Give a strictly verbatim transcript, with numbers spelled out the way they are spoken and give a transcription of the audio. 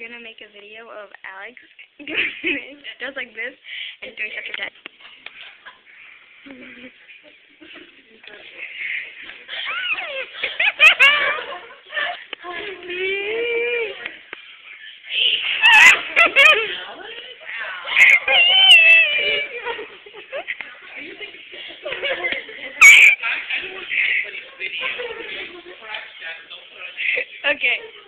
gonna make a video of Alex doing does like this and doing such a dead.